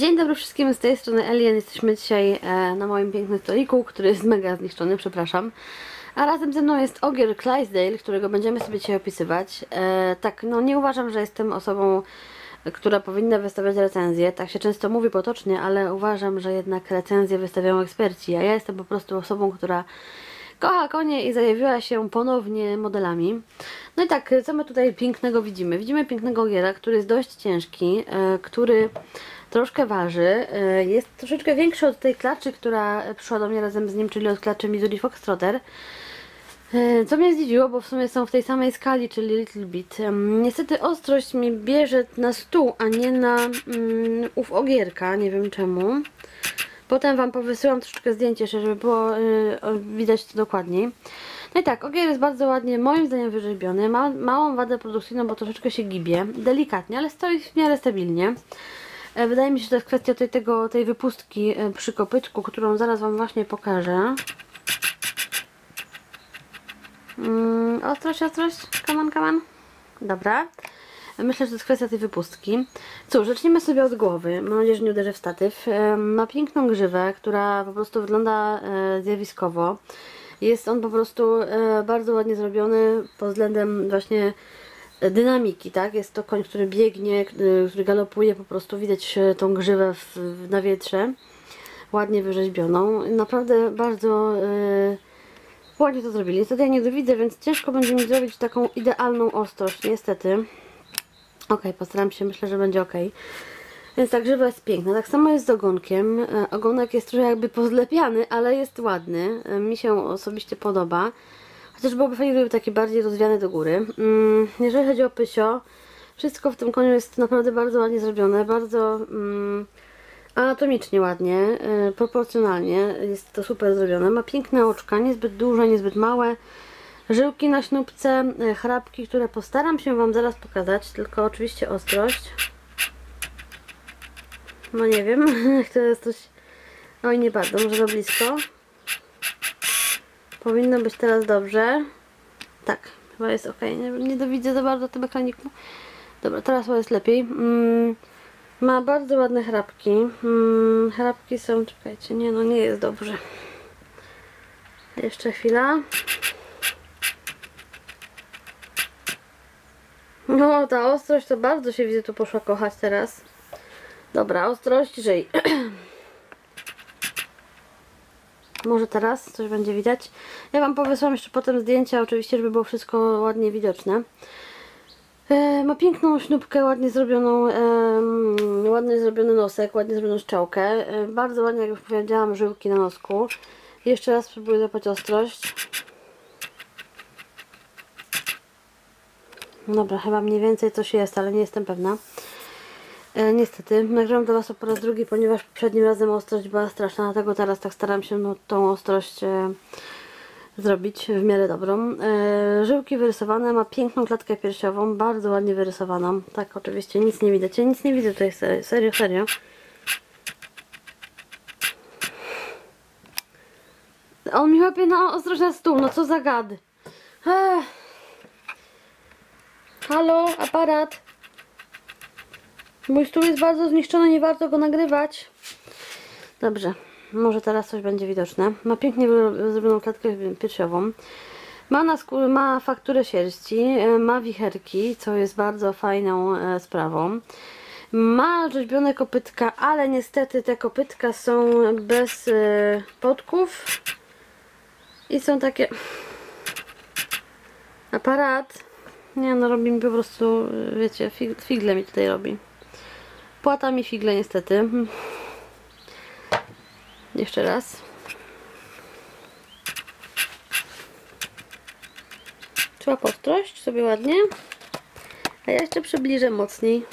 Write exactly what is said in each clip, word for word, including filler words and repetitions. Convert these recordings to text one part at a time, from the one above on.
Dzień dobry wszystkim, z tej strony Alien. Jesteśmy dzisiaj e, na moim pięknym stoliku, który jest mega zniszczony, przepraszam. A razem ze mną jest Ogier Clydesdale, którego będziemy sobie dzisiaj opisywać. E, tak, no nie uważam, że jestem osobą, która powinna wystawiać recenzje. Tak się często mówi potocznie, ale uważam, że jednak recenzje wystawiają eksperci. A ja jestem po prostu osobą, która kocha konie i zajawiła się ponownie modelami. No i tak, co my tutaj pięknego widzimy? Widzimy pięknego Ogiera, który jest dość ciężki, e, który troszkę waży. Jest troszeczkę większy od tej klaczy, która przyszła do mnie razem z nim, czyli od klaczy Missouri Foxtrotter. Co mnie zdziwiło, bo w sumie są w tej samej skali, czyli Little Bit. Niestety ostrość mi bierze na stół, a nie na um, ów Ogierka, nie wiem czemu. Potem Wam powysyłam troszeczkę zdjęcie, żeby było y, widać to dokładniej. No i tak, Ogier jest bardzo ładnie, moim zdaniem, wyrzeźbiony. Ma małą wadę produkcyjną, bo troszeczkę się gibie. Delikatnie, ale stoi w miarę stabilnie. Wydaje mi się, że to jest kwestia tej, tego, tej wypustki przy kopytku, którą zaraz Wam właśnie pokażę. Mm, ostrość, ostrość, come on, come on. Dobra. Myślę, że to jest kwestia tej wypustki. Cóż, zacznijmy sobie od głowy. Mam nadzieję, że nie uderzę w statyw. Ma piękną grzywę, która po prostu wygląda zjawiskowo. Jest on po prostu bardzo ładnie zrobiony pod względem właśnie dynamiki, tak? Jest to koń, który biegnie, który galopuje, po prostu widać tą grzywę w, na wietrze, ładnie wyrzeźbioną. Naprawdę bardzo yy, ładnie to zrobili. Niestety ja nie dowidzę, więc ciężko będzie mi zrobić taką idealną ostrość, niestety. Ok, postaram się, myślę, że będzie ok. Więc ta grzywa jest piękna. Tak samo jest z ogonkiem. Ogonek jest trochę jakby pozlepiany, ale jest ładny. Mi się osobiście podoba. Chociaż byłoby fajnie, gdyby taki bardziej rozwiany do góry. Mm, jeżeli chodzi o pysio, wszystko w tym koniu jest naprawdę bardzo ładnie zrobione, bardzo mm, anatomicznie ładnie, y, proporcjonalnie jest to super zrobione. Ma piękne oczka, niezbyt duże, niezbyt małe, żyłki na śnubce, y, chrapki, które postaram się Wam zaraz pokazać, tylko oczywiście ostrość. No nie wiem, to jest coś... Oj, nie bardzo, może za blisko. Powinno być teraz dobrze. Tak, chyba jest ok. Nie, nie dowidzę za bardzo tym ekraniku. Dobra, teraz jest lepiej. Mm, ma bardzo ładne chrapki. Mm, chrapki są... Czekajcie, nie, no nie jest dobrze. Jeszcze chwila. No, ta ostrość to bardzo się widzę tu poszła kochać teraz. Dobra, ostrość, żyj. Może teraz coś będzie widać. Ja Wam powysłam jeszcze potem zdjęcia, oczywiście, żeby było wszystko ładnie widoczne. E, ma piękną śnubkę, ładnie zrobioną, e, ładnie zrobiony nosek, ładnie zrobioną szczałkę. E, bardzo ładnie, jak już powiedziałam, żyłki na nosku. Jeszcze raz spróbuję złapać ostrość. Dobra, chyba mniej więcej coś jest, ale nie jestem pewna. E, niestety, nagrałam do Was po raz drugi, ponieważ poprzednim razem ostrość była straszna, dlatego teraz tak staram się no, tą ostrość e, zrobić w miarę dobrą. E, żyłki wyrysowane, ma piękną klatkę piersiową, bardzo ładnie wyrysowaną. Tak, oczywiście nic nie widać, ja nic nie widzę tutaj, serio, serio, serio. On mi łapie na ostrość na stół, no co za gad. Ech. Halo, aparat. Mój stół jest bardzo zniszczony, nie warto go nagrywać. Dobrze, może teraz coś będzie widoczne. Ma pięknie zrobioną klatkę piersiową. Ma, na skóry, ma fakturę sierści, ma wicherki, co jest bardzo fajną e, sprawą. Ma rzeźbione kopytka, ale niestety te kopytka są bez e, podków. I są takie... Aparat. Nie no, robi mi po prostu, wiecie, fig figle mi tutaj robi. Płata mi figle niestety. Jeszcze raz. Trzeba ostrość sobie ładnie. A ja jeszcze przybliżę mocniej.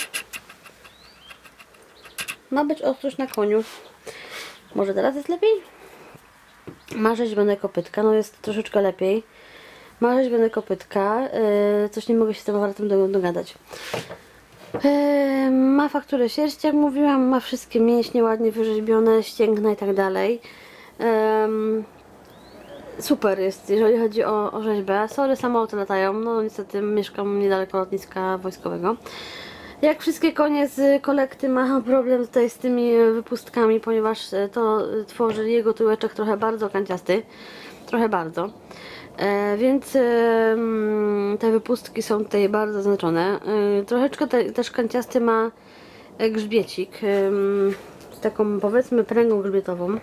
Ma być ostrość na koniu. Może teraz jest lepiej? Ma rzeźbione kopytka, no jest troszeczkę lepiej. Ma rzeźbione kopytka. Yy, coś nie mogę się z tym aparatem dogadać. Yy, ma fakturę sierści, jak mówiłam, ma wszystkie mięśnie ładnie wyrzeźbione, ścięgna i tak dalej. Yy, super jest, jeżeli chodzi o, o rzeźbę. Sorry, samoloty latają, no niestety mieszkam niedaleko lotniska wojskowego. Jak wszystkie konie z kolekty ma problem tutaj z tymi wypustkami, ponieważ to tworzy jego tyłeczek trochę bardzo kanciasty. Trochę bardzo. E, więc e, te wypustki są tutaj bardzo zaznaczone. E, troszeczkę te, też kanciasty ma grzbiecik. E, z taką, powiedzmy, pręgą grzbietową.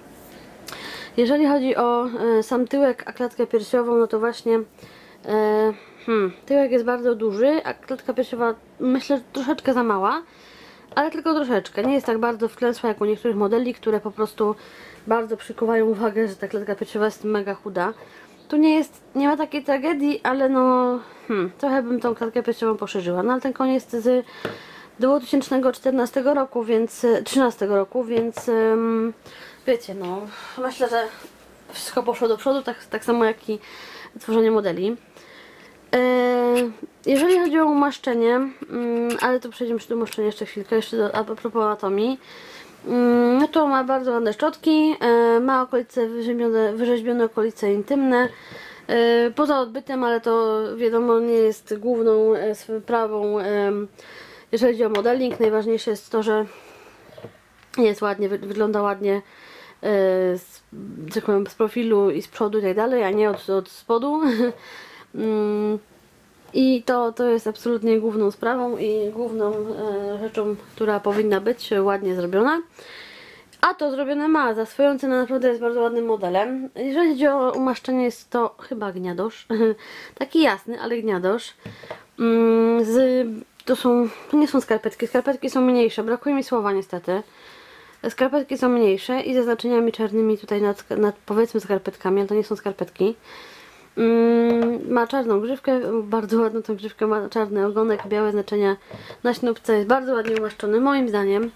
Jeżeli chodzi o e, sam tyłek, a klatkę piersiową, no to właśnie e, hmm, tyłek jest bardzo duży, a klatka piersiowa myślę, że troszeczkę za mała, ale tylko troszeczkę. Nie jest tak bardzo wklęsła jak u niektórych modeli, które po prostu bardzo przykuwają uwagę, że ta klatka piersiowa jest mega chuda. Tu nie jest, nie ma takiej tragedii, ale no hmm, trochę bym tą klatkę piersiową poszerzyła. No ale ten koń jest z dwa tysiące czternastego roku, więc trzynastego roku, więc um, wiecie, no myślę, że wszystko poszło do przodu, tak, tak samo jak i tworzenie modeli. E, jeżeli chodzi o umaszczenie, um, ale to przejdziemy do umaszczenia jeszcze chwilkę, jeszcze do, a propos anatomii. Um, no to ma bardzo ładne szczotki, e, ma okolice wyrzeźbione, wyrzeźbione okolice intymne. E, poza odbytem, ale to wiadomo nie jest główną e, sprawą. E, Jeżeli chodzi o modeling, najważniejsze jest to, że jest ładnie, wygląda ładnie yy, z, tak powiem, z profilu i z przodu i tak dalej, a nie od, od spodu. mm, I to, to jest absolutnie główną sprawą i główną yy, rzeczą, która powinna być ładnie zrobiona. A to zrobione ma, za swoją cenę naprawdę jest bardzo ładnym modelem. Jeżeli chodzi o umaszczenie, jest to chyba gniadosz. Taki jasny, ale gniadosz. Mm, z To są, to nie są skarpetki, skarpetki są mniejsze, brakuje mi słowa niestety. Skarpetki są mniejsze i zaznaczeniami czarnymi tutaj nad, nad powiedzmy skarpetkami, ale to nie są skarpetki. Mm, ma czarną grzywkę, bardzo ładną tą grzywkę, ma czarny ogonek, białe znaczenia na śnubce, jest bardzo ładnie umaszczony moim zdaniem.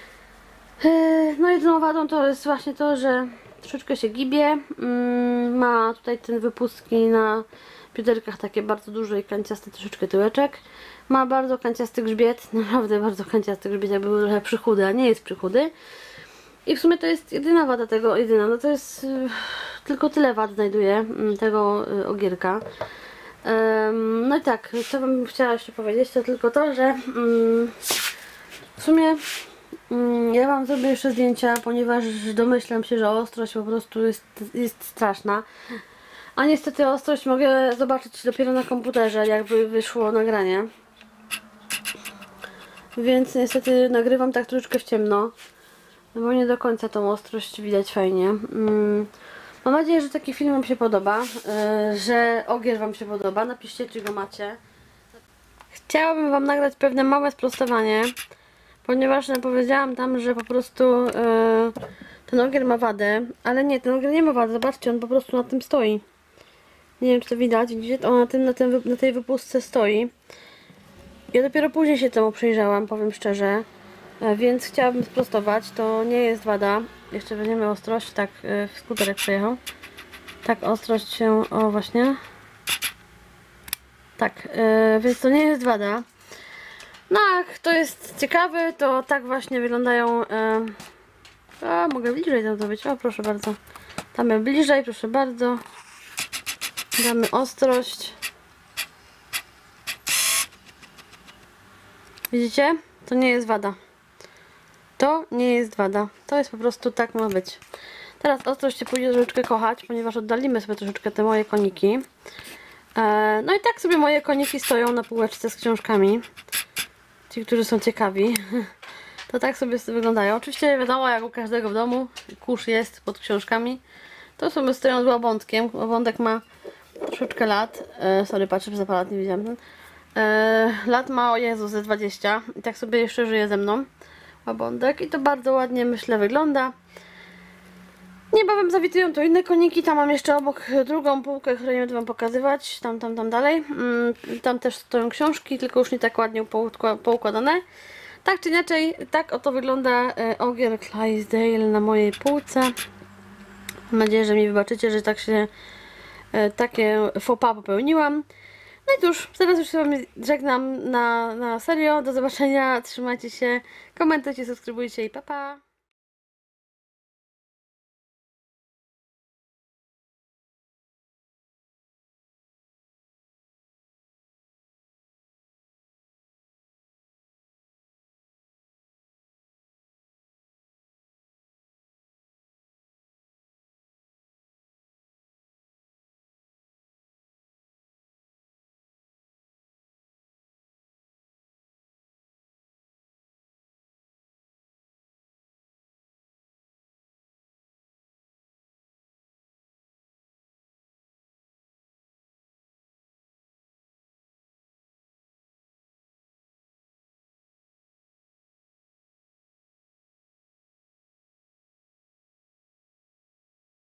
Yy, no jedyną wadą to jest właśnie to, że troszeczkę się gibie, yy, ma tutaj ten wypustki na bioderkach, takie bardzo duże i kanciasty troszeczkę tyłeczek. Ma bardzo kanciasty grzbiet, naprawdę bardzo kanciasty grzbiet, jakby był trochę przychudy, a nie jest przychudy. I w sumie to jest jedyna wada tego, jedyna, no to jest yy, tylko tyle wad znajduje yy, tego yy, ogierka. Yy, no i tak, co bym chciała jeszcze powiedzieć, to tylko to, że yy, w sumie yy, ja wam zrobię jeszcze zdjęcia, ponieważ domyślam się, że ostrość po prostu jest, jest straszna. A niestety ostrość mogę zobaczyć dopiero na komputerze, jakby wyszło nagranie. Więc niestety nagrywam tak troszeczkę w ciemno, bo nie do końca tą ostrość widać fajnie. Mm. Mam nadzieję, że taki film wam się podoba, yy, że ogier wam się podoba. Napiszcie, czy go macie. Chciałabym wam nagrać pewne małe sprostowanie, ponieważ powiedziałam tam, że po prostu yy, ten ogier ma wadę, ale nie, ten ogier nie ma wady. Zobaczcie, on po prostu na tym stoi. Nie wiem, czy to widać, widzicie? On na, tym, na, tym, na tej wypustce stoi. Ja dopiero później się temu przyjrzałam, powiem szczerze. E, więc chciałabym sprostować. To nie jest wada. Jeszcze weźmiemy ostrość. Tak, e, skuterek przejechał. Tak, ostrość się... O, właśnie. Tak, e, więc to nie jest wada. No, jak to jest ciekawe, to tak właśnie wyglądają... E, a, mogę bliżej tam zrobić. O, proszę bardzo. Damy bliżej, proszę bardzo. Damy ostrość. Widzicie? To nie jest wada. To nie jest wada. To jest po prostu tak ma być. Teraz ostrość się pójdzie troszeczkę kochać, ponieważ oddalimy sobie troszeczkę te moje koniki. E, no i tak sobie moje koniki stoją na półeczce z książkami. Ci, którzy są ciekawi. To tak sobie wyglądają. Oczywiście wiadomo, jak u każdego w domu, kurz jest pod książkami. To sobie stoją z łabądkiem. Łabądek ma troszeczkę lat. E, sorry, patrzę, że zapalat nie widziałam. E, lat ma, o Jezu, ze dwadzieścia. I tak sobie jeszcze żyje ze mną. Łabądek. I to bardzo ładnie, myślę, wygląda. Niebawem zawitują tu inne koniki. Tam mam jeszcze obok drugą półkę, której nie będę wam pokazywać. Tam, tam, tam dalej. Mm, tam też stoją książki, tylko już nie tak ładnie poukładane. Tak czy inaczej, tak oto wygląda e, ogier Clydesdale na mojej półce. Mam nadzieję, że mi wybaczycie, że tak się e, takie faux pas popełniłam. No i cóż, teraz już się wam żegnam na, na serio. Do zobaczenia, trzymajcie się, komentujcie, subskrybujcie i pa pa!